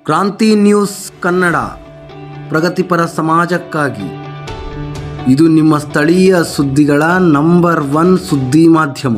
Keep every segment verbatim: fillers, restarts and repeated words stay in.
ಕ್ರಾಂತಿ ನ್ಯೂಸ್ ಕನ್ನಡ, ಪ್ರಗತಿಪರ ಸಮಾಜಕ್ಕಾಗಿ. ಇದು ನಿಮ್ಮ ಸ್ಥಳೀಯ ಸುದ್ದಿಗಳ ನಂಬರ್ ಒನ್ ಸುದ್ದಿ ಮಾಧ್ಯಮ.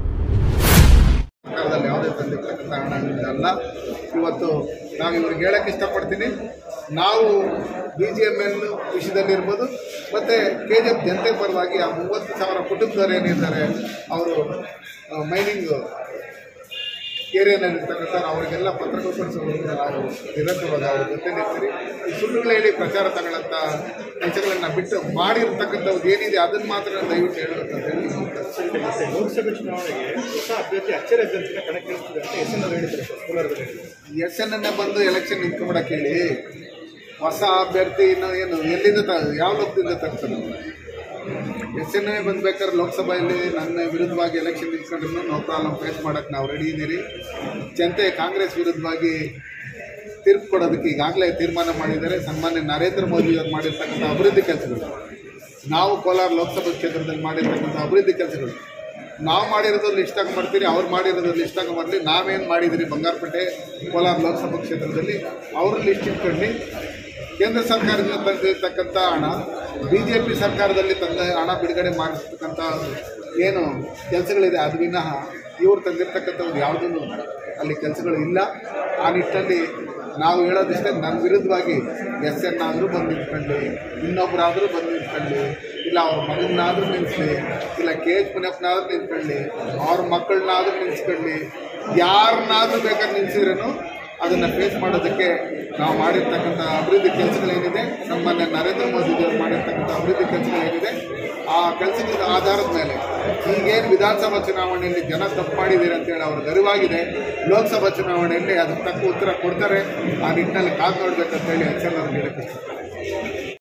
ಇವತ್ತು ನಾವು ಇವ್ರಿಗೆ ಹೇಳಕ್ಕೆ ಇಷ್ಟಪಡ್ತೀನಿ, ನಾವು ಬಿ ಜಿ ಎಮ್ ಎಲ್ ವಿಷಯದಲ್ಲಿರ್ಬೋದು ಮತ್ತು ಕೆ ಜಿ ಎಫ್ ಜನತೆ ಪರವಾಗಿ ಆ ಮೂವತ್ತು ಸಾವಿರ ಕುಟುಂಬದವರು ಏನಿದ್ದಾರೆ, ಅವರು ಮೈನಿಂಗ್ ಏರಿಯಾನಲ್ಲಿರ್ತಕ್ಕಂಥ ಅವರಿಗೆಲ್ಲ ಪತ್ರಕರ್ಪಿಸೋದು ನಾವು ನಿರಂತರವಾಗಿ ಅವ್ರ ಜೊತೆ ನಿಲ್ತೀರಿ. ಈ ಸುಳ್ಳುಗಳು ಹೇಳಿ ಪ್ರಚಾರ ತಗೊಳ್ಳಂಥ ಕೆಲಸಗಳನ್ನು ಬಿಟ್ಟು ಮಾಡಿರ್ತಕ್ಕಂಥದ್ದು ಏನಿದೆ ಅದನ್ನು ಮಾತ್ರ ದಯವಿಟ್ಟು ಹೇಳುವಂತ ಹೇಳಿ. ಲೋಕಸಭೆ ಚುನಾವಣೆಗೆ ಹೊಸ ಅಭ್ಯರ್ಥಿ ಅಚ್ಚರಿ ಅಭ್ಯರ್ಥಿನ ಕಣಕ್ಕಿಳಿಸ್ತಿದೆ ಅಂತ ಎಸ್ ಎನ್ ಅವರು ಹೇಳಿದ್ದಾರೆ. ಎಸ್ ಎನ್ ಎನ್ನೇ ಬಂದು ಎಲೆಕ್ಷನ್ ನಿಂತ್ಕೊಂಡ್ಬಿಡಕ್ಕೆ ಹೇಳಿ, ಹೊಸ ಅಭ್ಯರ್ಥಿ ಇನ್ನು ಏನು ಎಲ್ಲಿಂದ ತ ಯಾವ ಲೋಕದಿಂದ ತರ್ತಾರೆ? ಎಸ್ ಎನ್ ಎ ಬಂದ್ಬೇಕಾದ್ರೆ ಲೋಕಸಭೆಯಲ್ಲಿ ನನ್ನ ವಿರುದ್ಧವಾಗಿ ಎಲೆಕ್ಷನ್ ನಿಂತ್ಕೊಂಡ್ರು ನೋ ಪ್ರಾಬ್ಲಮ್ ಫೇಸ್ ಮಾಡೋಕ್ಕೆ ನಾವು ರೆಡಿ ಇದ್ದೀರಿ. ಜನತೆ ಕಾಂಗ್ರೆಸ್ ವಿರುದ್ಧವಾಗಿ ತೀರ್ಪು ಕೊಡೋದಕ್ಕೆ ಈಗಾಗಲೇ ತೀರ್ಮಾನ ಮಾಡಿದ್ದಾರೆ. ಸನ್ಮಾನ್ಯ ನರೇಂದ್ರ ಮೋದಿ ಅವರು ಮಾಡಿರ್ತಕ್ಕಂಥ ಅಭಿವೃದ್ಧಿ ಕೆಲಸಗಳು, ನಾವು ಕೋಲಾರ ಲೋಕಸಭಾ ಕ್ಷೇತ್ರದಲ್ಲಿ ಮಾಡಿರ್ತಕ್ಕಂಥ ಅಭಿವೃದ್ಧಿ ಕೆಲಸಗಳು ನಾವು ಮಾಡಿರೋದ್ರಲ್ಲಿ ಇಷ್ಟಾಗಿ ಮಾಡ್ತೀರಿ, ಅವ್ರು ಮಾಡಿರೋದ್ರಲ್ಲಿ ಇಷ್ಟಾಗಿ ಮಾಡಲಿ. ನಾವೇನು ಮಾಡಿದಿರಿ ಬಂಗಾರಪೇಟೆ ಕೋಲಾರ ಲೋಕಸಭಾ ಕ್ಷೇತ್ರದಲ್ಲಿ ಅವ್ರ ಲಿಸ್ಟ್ ಇಟ್ಕೊಂಡು ಕೇಂದ್ರ ಸರ್ಕಾರದಿಂದ ತಂದಿರ್ತಕ್ಕಂಥ ಹಣ ಬಿ ಜೆ ಪಿ ಸರ್ಕಾರದಲ್ಲಿ ತಂದ ಹಣ ಬಿಡುಗಡೆ ಮಾಡಿರ್ತಕ್ಕಂಥ ಏನು ಕೆಲಸಗಳಿದೆ ಅದು ವಿನಃ ಇವ್ರು ತಂದಿರ್ತಕ್ಕಂಥದ್ದು ಯಾವುದೂ ಅಲ್ಲಿ ಕೆಲಸಗಳು ಇಲ್ಲ. ಆ ನಿಟ್ಟಿನಲ್ಲಿ ನಾವು ಹೇಳೋದಿಷ್ಟೇ, ನನ್ನ ವಿರುದ್ಧವಾಗಿ ಎಸ್ ಎನ್ ಆದರೂ ಬಂದು ನಿಂತ್ಕೊಳ್ಳಿ, ಇನ್ನೊಬ್ಬರಾದರೂ ಬಂದು ನಿಂತ್ಕೊಳ್ಳಿ, ಇಲ್ಲ ಅವ್ರ ಮಗನಾದರೂ ನಿಲ್ಲಿಸಲಿ, ಇಲ್ಲ ಕೆ ಎಚ್ ಮುನಿಯಪ್ಪನಾದರೂ ನಿಂತ್ಕೊಳ್ಳಿ, ಅವ್ರ ಮಕ್ಕಳನ್ನಾದರೂ ನಿಲ್ಲಿಸ್ಕೊಳ್ಳಿ, ಯಾರನ್ನಾದರೂ ಬೇಕಾದ್ರೆ ನಿಲ್ಲಿಸಿದ್ರೂ ಅದನ್ನು ಫೇಸ್ ಮಾಡೋದಕ್ಕೆ ನಾವು ಮಾಡಿರ್ತಕ್ಕಂಥ ಅಭಿವೃದ್ಧಿ ಕೆಲಸಗಳೇನಿದೆ, ಸನ್ಮಾನ್ಯ ನರೇಂದ್ರ ಮೋದಿಯವರು ಮಾಡಿರ್ತಕ್ಕಂಥ ಅಭಿವೃದ್ಧಿ ಕೆಲಸಗಳೇನಿದೆ, ಆ ಕೆಲಸದ ಆಧಾರದ ಮೇಲೆ ಈಗೇನು ವಿಧಾನಸಭಾ ಚುನಾವಣೆಯಲ್ಲಿ ಜನ ತಪ್ಪು ಮಾಡಿದ್ದೀರಿ ಅಂತೇಳಿ ಅವ್ರಿಗೆ ಅರಿವಾಗಿದೆ. ಲೋಕಸಭಾ ಚುನಾವಣೆಯಲ್ಲಿ ಅದಕ್ಕೆ ತಕ್ಕ ಉತ್ತರ ಕೊಡ್ತಾರೆ. ಆ ನಿಟ್ಟಿನಲ್ಲಿ ಕಾದು ನೋಡಬೇಕಂತೇಳಿ ಎಚ್ಚರ ಹೇಳಕ್ಕೆ